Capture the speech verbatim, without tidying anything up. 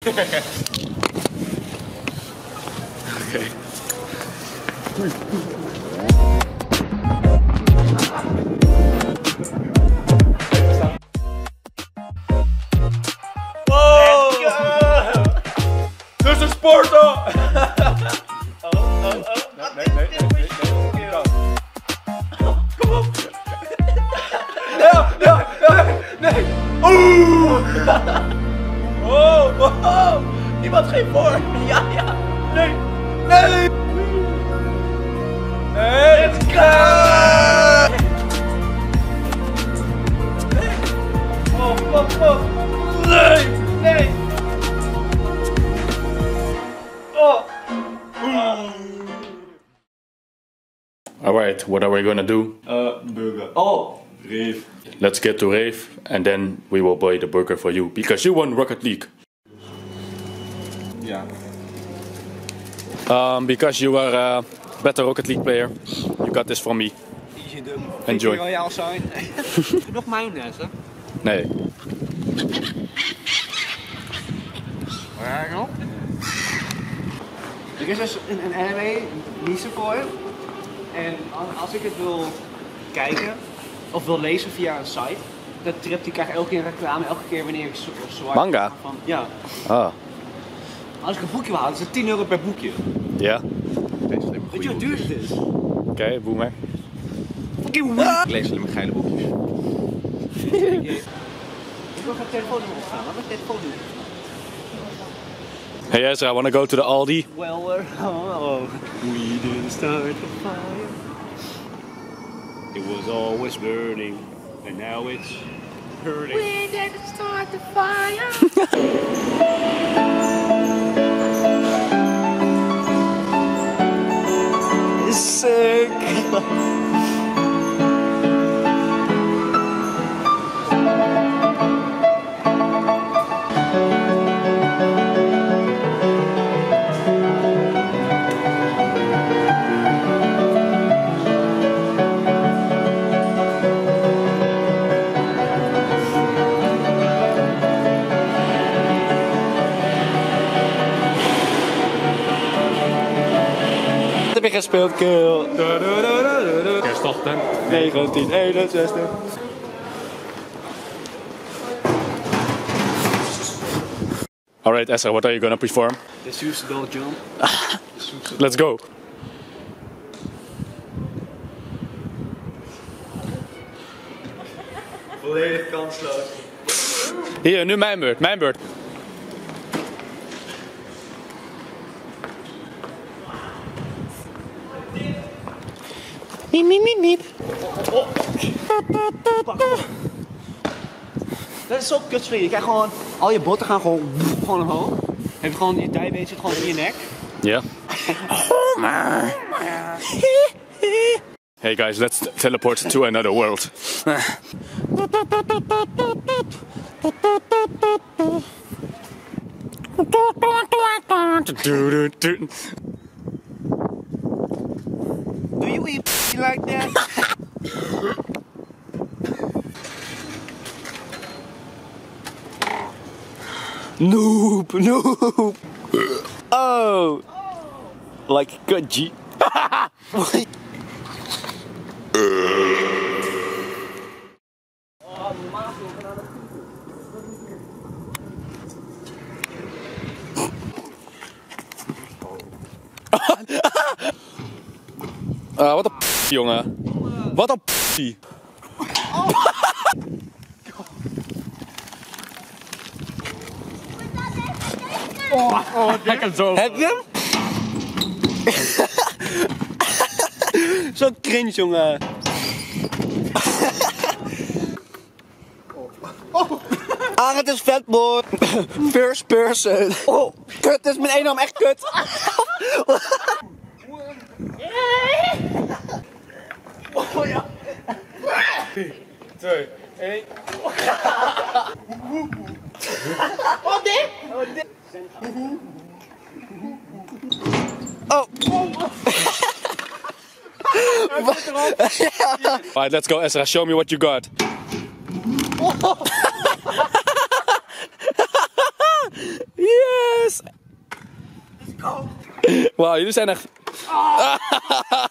Okay. Wow! This is Sparta! Oh, oh, oh. Nee, nee, nee, nee, nee. Go. Kom op! Ja, ja, ja, nee! Oeh! Oh, oh! Niemand geeft voor! Ja, ja! Nee! Nee! Nee! Let's go! Nee! Oh, oh, oh! Nee! Nee! Oh! Alright, what are we gonna do? Uh, burger. Oh! Reef. Let's get to Rave and then we will buy the burger for you because you won Rocket League. Ja. Um, because you are a better Rocket League player, you got this from me. Enjoy. Royale zijn. Nog mayonaise? Nee. Waar nog? Er is dus een, een anime, Nisekoi. En als ik het wil kijken of wil lezen via een site, dat trip die krijgt elke keer een reclame, elke keer wanneer ik swipe. Manga? Van, ja. Ah. Als ik een boekje wil halen, is het tien euro per boekje. Ja. Weet je hoe duur het is? Oké, okay, boomer. Fucking what? Ik lees alleen maar geile boekjes. Ik wil geen telefoonnummer opgaan, laat mijn telefoon doen. Hey Ezra, I wanna go to the Aldi? Well, we're oh, we didn't start the fire. It was always burning, and now it's hurting. We didn't start the fire. It's sick. Heb ik gespeeld, kill. Kerstochten. negentien eenenzestig. Alright Ezra, what are you gonna perform? De Suicidal Jump. Let's go. Volledig kansloos. Hier, nu mijn beurt, mijn beurt. Miep, miep, miep, miep. Dat is zo kutsvriend. Je krijgt gewoon, al je botten gaan gewoon, gewoon omhoog. Heb je gewoon, je dijbeen zit gewoon in je nek. Ja. Hey guys, let's teleport to another world. Do you eat like that? Noob, noob. Oh. Like good G. Ah, wat een p***, jongen. Wat een p***. Oh, oh, lekker zo. Heb je hem? Zo cringe, jongen. Ah, het is vet, boy. First person. Oh, kut, dit is mijn ene arm echt kut. Oh ja. Twee, één. Oh, dit? Oh, dit. Oh. Alright, let's go Ezra, show me what you got. Yeah. is... Wauw, jullie zijn echt...